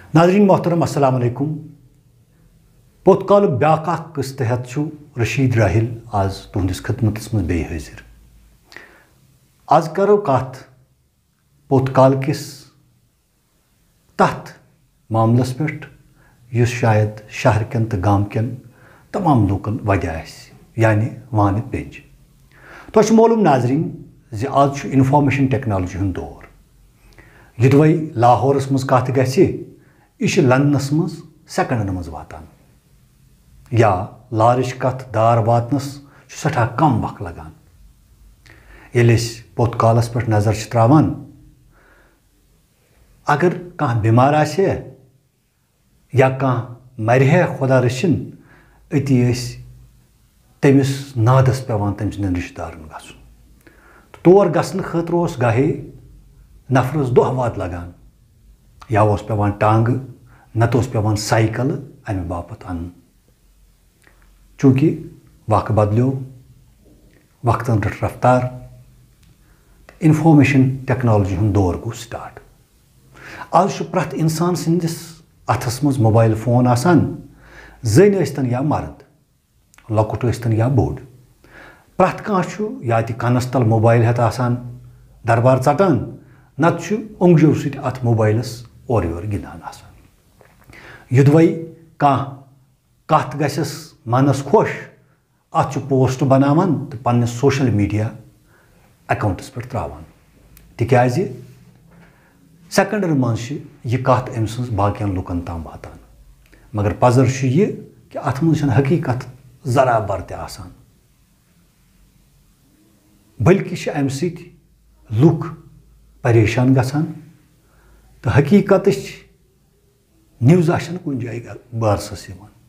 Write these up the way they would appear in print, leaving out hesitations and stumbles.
नाजरीन मोहतरम अस्सलाम वालेकुम। पोतकाल ब्याक किस तहत रशीद राहिल आज तुहंदिस खदमत मज बे हाजिर। आज करो कत पोतकाल किस तथ मामलस पे युस शायद शहर कन तो गाम कन तमाम लूकन वजह यानी वान पेज। तो मालूम नाजरीन ज आज इन्फॉर्मेशन टेक्नोलॉजी हूं दौर। युदवै लाहौरस मज कत गि यह लंदनस मज सेकंडन मज वातान या लारिश कत दार वातनस सठा कम वक्त लगान। ये पोतकालस पे नजर त्रावान अगर कह बीमार आसे या कह मरह खुदा रचिन अति तमिस नादस पेवान तम सद रिश्तेदारन गन। तौर गसन खतर गाहे नफरस दह वाद लगान या पेवान टांग नत पेवान साइकिल अमे बापत अन। चूंकि वक्त बदलो वक्तन रट रफ्तार इन्फॉर्मेशन टेक्नोलॉजी हूं दौर गो स्टार्ट। आज प्रत इंसान सिंदिस अथस मज मोबाइल फोन आसान जन यस्तन या मर्द लकुट यस्तन या बोड़ प्रत कह या कनस तल मोबाइल हेत आसान दरबार चटान नत ओंगजो सत अत मोबाइलस और योर गिंदान आसान। युदवै कह कत गस मनस खुश अत पोस्ट बनावान तो पन्ने सोशल मीडिया अकाउंटस पे त्रावान तिकाज सेकंडन मज यह कत अम सज बाकियन लुकन ताम वातान। मगर पजर यह कि अत मज हकीकत जरा बर ते आसान बल्कि अम सत लुक परेशान गसान तो हकीकत न्यूज़ आशन कुन जाय बारसस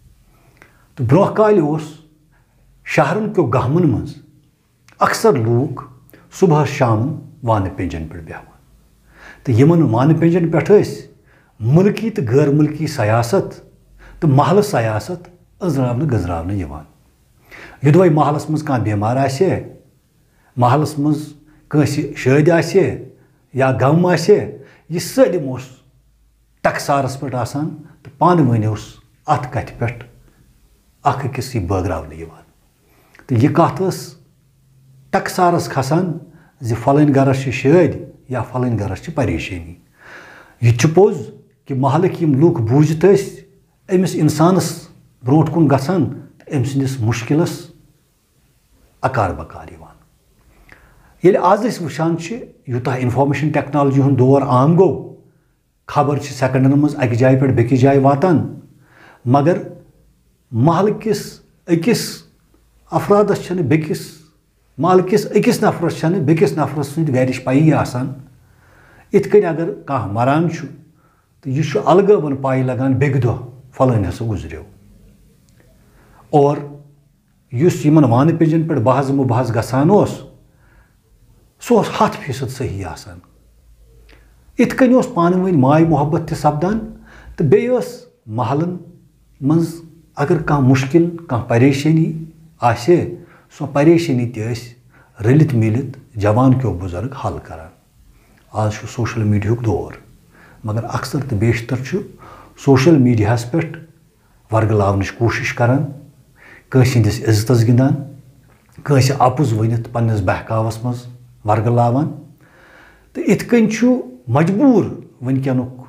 तो ब्रोह काल शहरन क्यों गहमन मज अक्सर लूक सुबह शाम वान पेंजन पे बेहान तो यमन वान पेंजन पे मुल्की तो गैर मुल्की सयासत तो महल सयासत अजरावन गजरावन यवान। युदवै महलस मज कह बीमार आसे महलस मज कंस शादी आसे या गम आसे यह सलिम टकसारस पे आसान तो पान वन अत कथ पे अकिस बगरावन यवान। तो यह कत टकसारस खसान जि फलन गरस शादी या फलन गरस परेशानी। यह पोज कि महलक यम लूक बूझत अमिस इंसानस ब्रोट कुन गसान तो अम सदिस मुश्किलस अकार बकार यवान। ये आज वुचान यूता इन्फॉर्मेशन टेक्नोलॉजी हूं दौर आम गो खबर सेकंडन मज अक जाय पे बेकिस जाय वातान मगर महल किस अकिस अफरादस बेकिस महल किस अकिस नफरस बेकिस नफरस सद गरिश पई आसान। इत कन अगर कह मरान तो यह अलग वन पाई लगान बेग दह फलन हसा गुजरियो और युस यमन वान पेजन पे बहज मुबहज गसान सह 100% सही आसान। इत कन पान वन माय मोहब्बत ते सपदान तो बेस महलन मज अगर कह मुश्किल कह परेशानी आसे सो परेशानी तस रलित मिलित जवान क्यों बुजुर्ग हल करान। आज सोशल मीडिया दौर मगर अक्सर तो बेशतर सोशल मीडिया पे वर्गलावन कोशिश करान कंस हिंदिस इज्जतस गिंदान कंस अपुज वनित पन्नस बहकावस मज वर्गलावान। तो इत कन मजबूर वनकनुक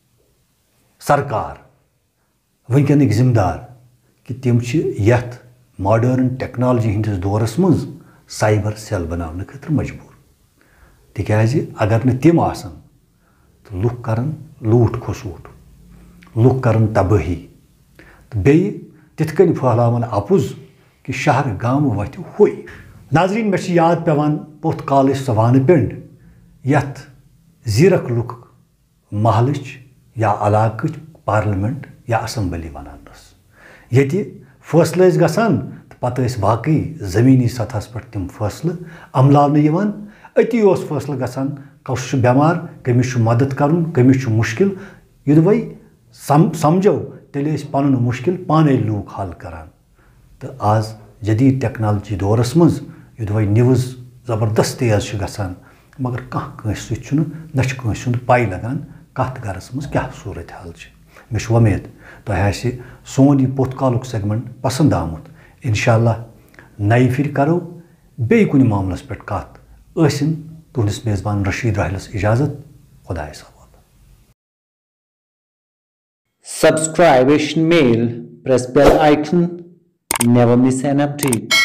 सरकार वनकनिक जिम्मेदार कि तिम यथ मॉडर्न टेक्नोलॉजी हिंदिस दौरस मज साइबर सेल बनाने खतर मजबूर। तिकाज अगर न तिम आसन तो लुक करन लूट खसूट लुक करन तबाही तो बे तिथ कन फहलावन अपुज कि शहर गाम वत हुई। नाजरीन मे याद पेवान पोत काल सवान पिंड यथ जीरक लुक महलच या इलाक पार्लियामेंट या असम्बली वनानस ये फैसले गसान तो पत वाकई जमीनी सतहस पे तम फैसले अमलावन अति फैसले गसान कस बेमार कमिस मदद कर कमिस मुश्किल युदवै समझो तेल पन मुश्किल पाने लूक हल करान। तो आज जदीद टेक्नोलॉजी दौरस मज युदवै न्यूज़ ज़बरदस्त तेज गसान मगर कह कंस न पाई लगान कत गरस मज क्या सूरत हाल। मे उम्मीद तह आसि सोन यह पोथ कालुक सेगमेंट पसंद आमुत। इंशाअल्लाह नई फिर करो बे कुन मामलस पे कत ऐसिन तुहस मेज़बान रशीद राहिलस इजाज़त। खुदायस हवाले। Subscribe mail, press bell icon, never miss an update.